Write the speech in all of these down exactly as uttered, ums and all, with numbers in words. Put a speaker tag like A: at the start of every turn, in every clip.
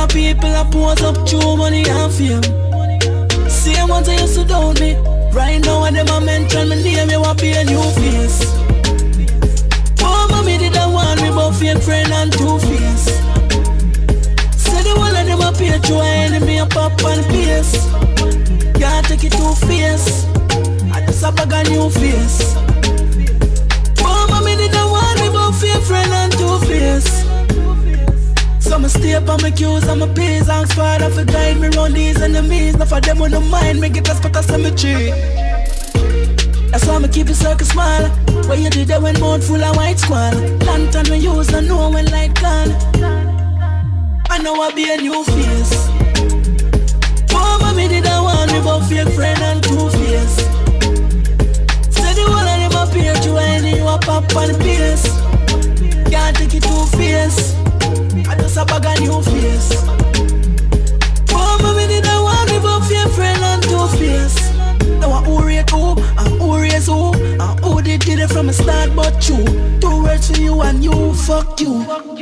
A: more people I pose up through money and fame. Same ones I used to doubt me. Right now when them a mention my name, you want be a new face. Oh, mommy did I want me but fake friend and two-face. Say the one of them a pay through a enemy a pop and pace. Can't take it two-face. I just a bag a new face. Oh, mommy did I want me but fake friend and two-face. So me stay up on my cues and my pays. Ask Father for guide me round these enemies. Not for them who don't mind me get a spot of cemetery. That's why me keep the circle small. Where you did that when mouth full of white squall. Lantern me use and know when light gone. I know I be a new face. Oh, mommy did I want me but fake friend and two-face. Say the one of them appear to any you a pop on the pace. Can't take it two-face. I just a bag a new face. Oh, mommy did I want me but fake friend and two-face. Now I who rate who, and who raise who, and who did did it from the start but you. Two words for you and you, fuck you.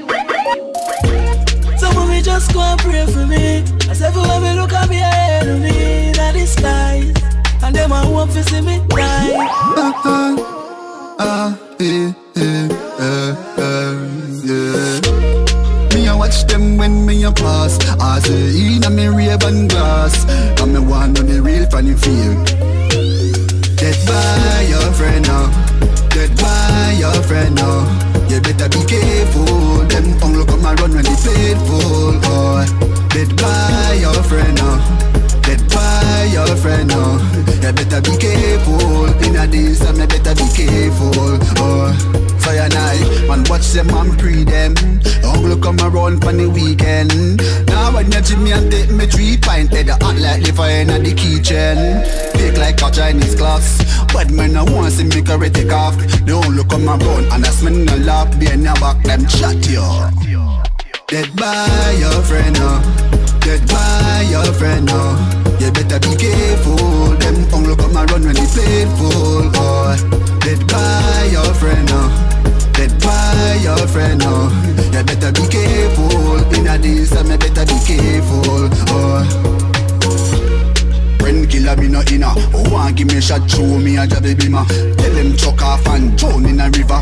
A: So mommy just go and pray for me. As everywhere me look at me ahead of me, that is skies. And them I hope to see me die.
B: Ah, ah, ah, eh, eh, eh, eh, yeah. Me a watch them when me a pass. I say in a me rave and glass. And me want on the real funny feel. Get by your friend now. Get by your friend now. You better be careful. Them tongue come and run when they faithful. Oh, get by your friend now. Get by your friend now. You better be careful. In a days, I me better be careful. Oh, Cyanide, man watch them and pre them. Uncle come around for the weekend. Now when you see me and take me three pint head hot like the fire in the kitchen. Bake like a Chinese class. But man I want to see me carry take off. They only come around and I smell no laugh. Behind your back them chat you. Get by your friend now. Get by your friend now. You better be careful. Them only come around when they faithful. Oh, get by your friend now. Get by your friend now. You better be careful. In a days, I me better be careful. Oh, friend killer me no inna. Oh, want give me a shot, show me a jabby beamer. Tell them chuck off and drown in a river.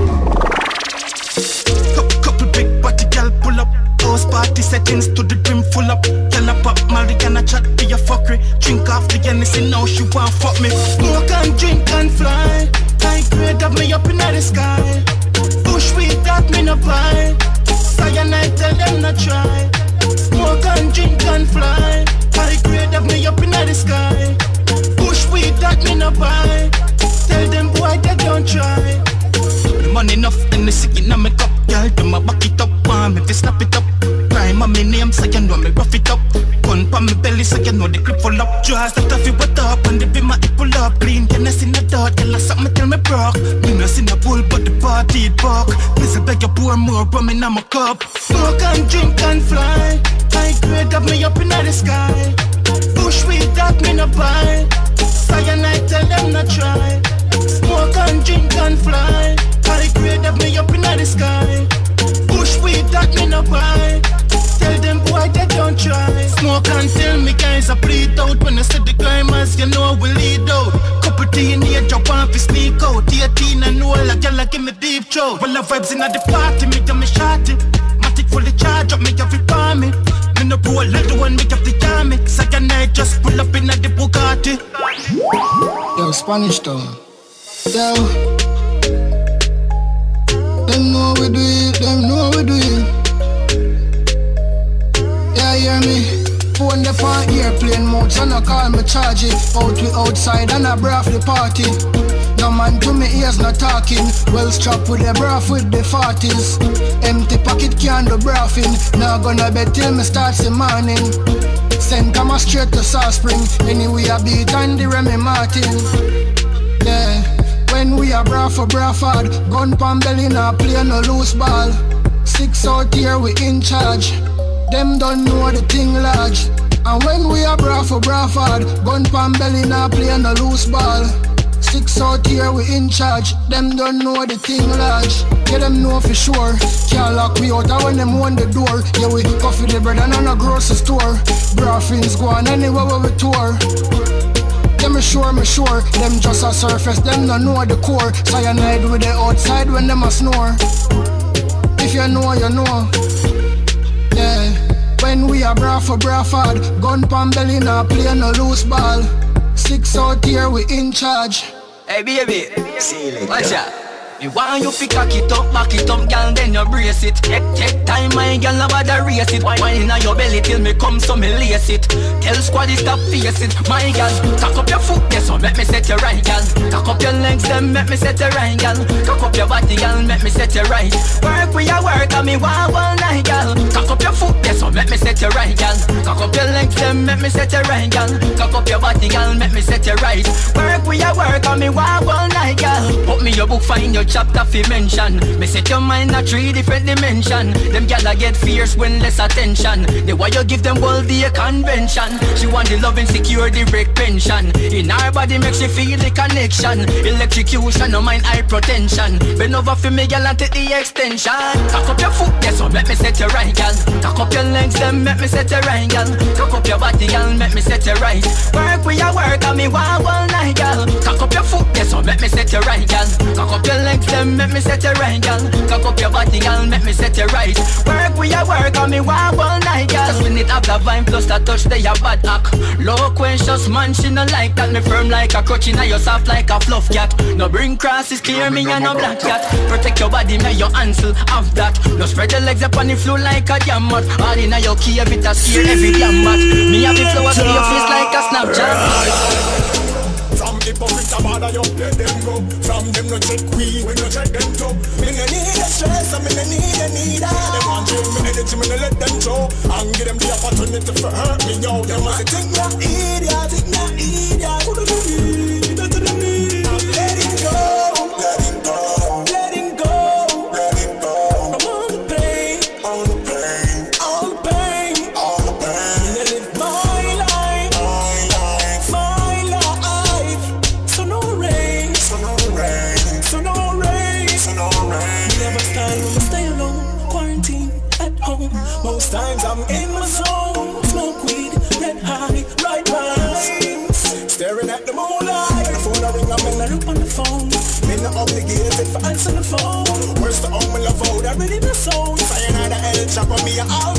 B: Couple big body gal pull up. House party settings to the brim full up. Can I pop Mariana chat to your fuckery? Drink off the Hennessy now she want fuck me. Smoke and drink and fly. High grade of me up in the sky. Push weed that me no buy. Cyanide tell them not try. Smoke and drink and fly. High grade of me up in the sky. Push weed that me no buy. Tell them boy they don't try. The money enough and the sick in my cup. Girl, them a back it up, want me to snap it up. Crime on me name so you know me rough it up. Gun pa me belly so you know the clip full up. Draws that off it wet up and the beam a it pull up. Clean, then I see the dot, tell us something tell me broke. Me no see the bull but the party it buck. Me say beg you pour more rum in my cup. Smoke and drink and fly. High grade of me up in the sky. Push weed that me no buy. Cyanide tell them not try. Smoke and drink and fly. High grade of me up in the sky. Push weed that me no buy. Tell them boy they don't try. Smoke and tell me guys I bleed out. When I see the climax you know we lead out. Couple teenage drop off fi sneak out. eighteen and all a gyal give me deep throat. Well the vibes inna the party me tell me shorty. Matic fully charge up me have it for me. Me no roll like the one me have the army. Cyanide just pull up inna the Bugatti.
C: Yo Spanish town. Yo, them know we do it, them know we do it. Yeah, hear me? Phone the phone airplane mode, so no call me charge it. Out we outside and I braff the party. No man to me ears not talking. Well strapped with the braff with the forties. Empty pocket can't do braffing. Now gonna bed till me starts the morning. Send come straight to South Spring. Anyway I beat and the Remy Martin. Yeah. When we are braff for braff hard, gun pan belly now play no loose ball. Six out here we in charge. Them don't know the thing large. And when we are braff for braff hard, gun pan belly now play no loose ball. Six out here, we in charge. Them don't know the thing large. Yeah, them know for sure. Can't lock we out, and when them on the door. Yeah, we coffee the bread and on a grocery store. Braffins go on anywhere where we tour. Yeah, me sure, me sure. Them just a surface, them don't know the core. Cyanide with the outside when them a snore. If you know, you know. Yeah, when we are Braff for Brafford, gun pan belly, nah play no loose ball. Six out here, we in charge.
A: Hey baby, watch out. Me want you fi cock it up, back it up, girl, then you brace it. Take, take time, my girl, about to race it. Wine inna your belly till me come, so me lace it. Tell squaddy stop face it, my girl. Cock up your foot, yes, so make me set you right, girl. Cock up your legs, then make me set you right, girl. Cock up your body, girl, make me set you right. Work with your work, and me want all night, girl. Cock up your foot, yes, so make me set you right, girl. Cock up your legs, then make me set you right, girl. Cock up your body, girl, make me set you right. Work with your work, and me want all night, girl. Put me your book, find your chapter fi mention. Me set your mind a three different dimension. Them gyal get fierce when less attention. The why you give them all the convention. She want the loving, secure, the break pension. In her body makes she feel the connection. Electrocution, no mind hypertension. Bend over for me gyal and take the extension. Cock up your foot, yes, so make me set you right, gyal. Cock up your legs, then make me set you right, gyal. Cock up your body, gyal, make me set you right. Work with your work, and me want all night, gyal. Cock up your foot, yes, so make me set you right, gyal. Cock up your legs, then make me set you right, girl. Cock up your body, girl, make me set you right. Work with your work, and me want all night, girl. Spinit have the vibe plus the touch, they a bad hack. Loquentious man, she no like that. Me firm like a crutch, inna you soft like a fluff cat. No bring crosses, clear me and no black cat. Protect your body, make your answer have that. No spread your legs up on the floor like a damn mat. All inna your cave, it a scare every damn mat. Me have the flowers to your face like a Snapchat.
D: From hypocrite about you, let them go. From them no check we, we no check them too. Me no need a stress, and me no need a need a. Them want drain me energy, me no let them show. And give them the opportunity for hurt me, yo. Them want to think na idiot, think na idiot. Who do you need? Who do you need? Let it go, let it go, let it go, let it go. From all the pain, all the pain, all the pain, all the pain. Me live my life, my life, my life. So no rain, so no rain, so no rain, so no rain. Me never style when I stay alone, quarantine at home. Most times I'm in my zone, smoke weed, get high, ride vibes, staring at the moonlight. The phone I ring, I'm in a loop on the phone. Me not obligated for answering the phone. Worst of all, my love out, I really miss sound. Cyanide, the L chop on me, all